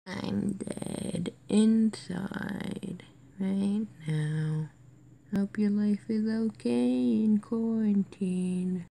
I'm dead inside right now. Hope your life is okay in quarantine.